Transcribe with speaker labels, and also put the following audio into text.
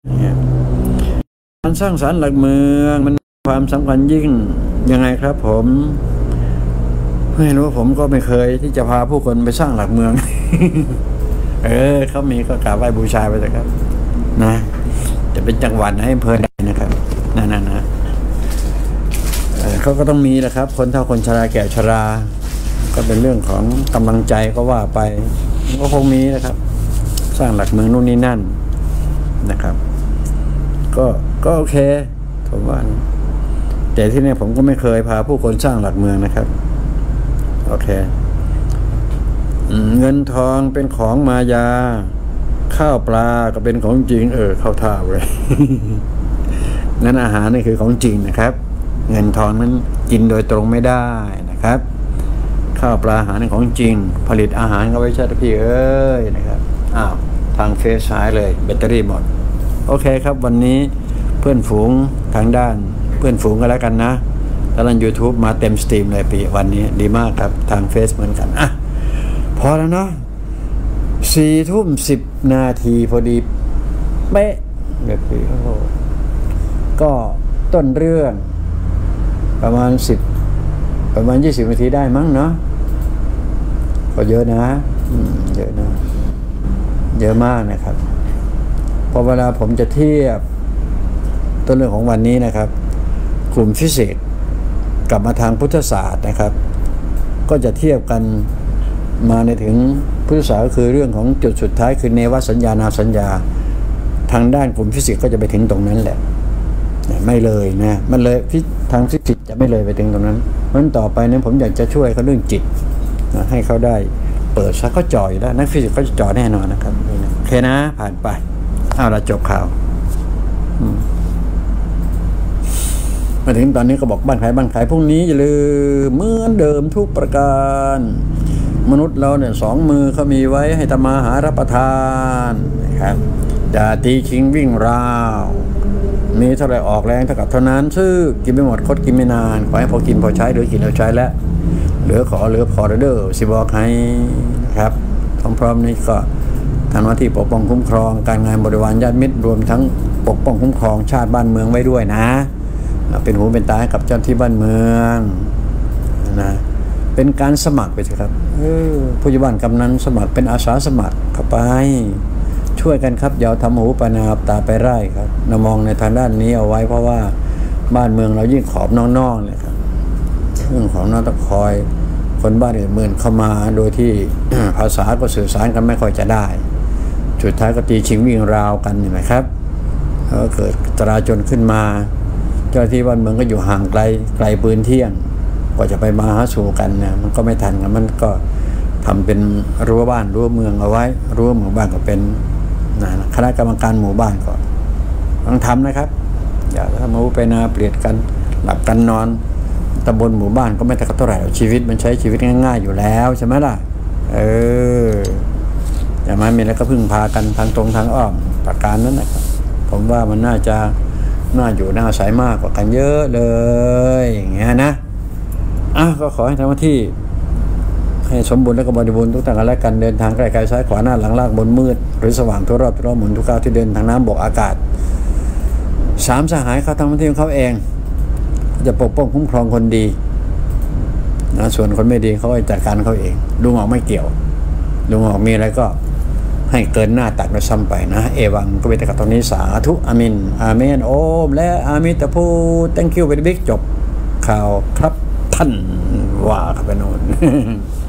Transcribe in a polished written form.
Speaker 1: การสร้างสรรค์หลักเมืองมันความสำคัญยิ่งยังไงครับผมไม่รู้ผมก็ไม่เคยที่จะพาผู้คนไปสร้างหลักเมือง เขามีก็กราบไหว้บูชาไปเลยครับนะจะเป็นจังหวัดให้อำเภอใดนะครับนั่นนะเขาก็ต้องมีนะครับคนเฒ่าคนชราแก่ชราก็เป็นเรื่องของกำลังใจก็ว่าไปก็คงมีนะครับสร้างหลักเมืองนู่นนี่นั่นนะครับก็โอเคผมว่าแต่ที่นี่ผมก็ไม่เคยพาผู้คนสร้างหลักเมืองนะครับโอเคเงินทองเป็นของมายาข้าวปลาก็เป็นของจริงเข้าท่าเลย งั้นอาหารนี่คือของจริงนะครับเงินทองนั้นกินโดยตรงไม่ได้นะครับข้าวปลาอาหารนี่ของจริงผลิตอาหารก็ไว้ใช้พี่นะครับทางเฟซซ้ายเลยแบตเตอรี่หมดโอเคครับวันนี้เพื่อนฝูงทางด้านเพื่อนฝูงกันแล้วกันนะแล้วทาง YouTube มาเต็มสตรีมเลยปีวันนี้ดีมากครับทางเฟซเหมือนกันพอแล้วเนาะ4:10 พอดีเป๊ะแบบนี้ก็ต้นเรื่องประมาณ20 นาทีได้มั้งเนาะก็เยอะนะเยอะนะเยอะมากนะครับพอเวลาผมจะเทียบต้นเรื่องของวันนี้นะครับกลุ่มฟิสิกส์กลับมาทางพุทธศาสตร์นะครับก็จะเทียบกันมาในถึงพุทธศาสตร์ก็คือเรื่องของจุดสุดท้ายคือเนวสัญญานาสัญญาทางด้านกลุ่มฟิสิกส์ก็จะไปถึงตรงนั้นแหละไม่เลยนะมันเลยทางฟิสิกส์จะไม่เลยไปถึงตรงนั้นเพราะฉะนั้นต่อไปนั้นผมอยากจะช่วยเขาเรื่องจิตให้เขาได้เปิดซะเขาจ่อยแล้วนักฟิสิกส์เขาจะจ่อแน่นอนนะครับโอเคนะผ่านไปเราจบข่าวมาถึงตอนนี้ก็บอกบ้านขายพรุ่งนี้อย่าลืมเหมือนเดิมทุกประการมนุษย์เราเนี่ย2 มือเขามีไว้ให้ทำมาหารับประทานนะครับอย่าตีชิงวิ่งราวมีเท่าไรออกแรงเท่ากับเท่านั้นซึ่งกินไม่หมดคดกินไม่นานขอให้พอกินพอใช้หรือกินเอาใช้แล้วเหลือพอเด้อสิบอกให้นะครับพร้อมๆนี้ก็ทำหน้าที่ปกป้องคุ้มครองการงานบริวารญาติมิตรรวมทั้งปกป้องคุ้มครองชาติบ้านเมืองไว้ด้วยนะเป็นหูเป็นตาให้กับเจ้าที่บ้านเมืองนะเป็นการสมัครไปเถอะครับผู้ใหญ่บ้านกำนันสมัครเป็นอาสาสมัครเข้าไปช่วยกันครับอย่าทำหูปนาตาไปไร่ครับมองในทางด้านนี้เอาไว้เพราะว่าบ้านเมืองเรายิ่งขอบนอกๆเลยครับเรื่องของน้องตะคอยคนบ้านอื่นเมืองเข้ามาโดยที่ ภาษาก็สื่อสารกันไม่ค่อยจะได้สุดท้ายก็ตีชิงวิ่งราวกันเห็นไหมครับเกิดจราจนขึ้นมาเจ้าที่บ้านเมืองก็อยู่ห่างไกลปืนเที่ยงกว่าจะไปมาหาสู่กันเนี่ยมันก็ไม่ทันกันมันก็ทำเป็นรั้วบ้านรั้วเมืองเอาไว้รั้วหมู่บ้านก็เป็นคณะกรรมการหมู่บ้านก็ต้องทำนะครับอย่าทำเอาไปนาเปลี่ยนกันหลับกันนอนตำบลหมู่บ้านก็ไม่เท่าไหร่ชีวิตมันใช้ชีวิตง่ายๆอยู่แล้วใช่ไหมล่ะอย่ามามีแล้วก็พึ่งพากันทางตรงทางอ้อมประการนั้นนะครับผมว่ามันน่าอยู่น่าอาศัยมากกว่ากันเยอะเลยอย่างเงี้ยนะก็ขอให้ทำหน้าที่ให้สมบูรณ์และก็บริบูรณ์ทุกทางและกันเดินทางไกลๆซ้ายขวาหน้าหลังล่างบนมืดหรือสว่างทั่วรอบหมุนทุกก้าวที่เดินทางน้ำบกอากาศ3 สหายเขาทำหน้าที่ของเขาเองจะปกป้องคุ้มครองคนดีนะส่วนคนไม่ดีเขาจัดการเขาเองลุงออกไม่เกี่ยวลุงออกมีอะไรก็ให้เกินหน้าตักโดยซ้ำไปนะเอวังก็เป็นแต่กับตรงนี้สาธุอามินอาเมนโอมและอามิตาพู thank you very big จบข่าวครับท่านว่าครับไปโน่น